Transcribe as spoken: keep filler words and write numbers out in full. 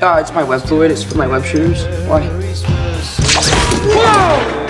Uh, it's my web fluid. It's for my web shooters. Why? Whoa!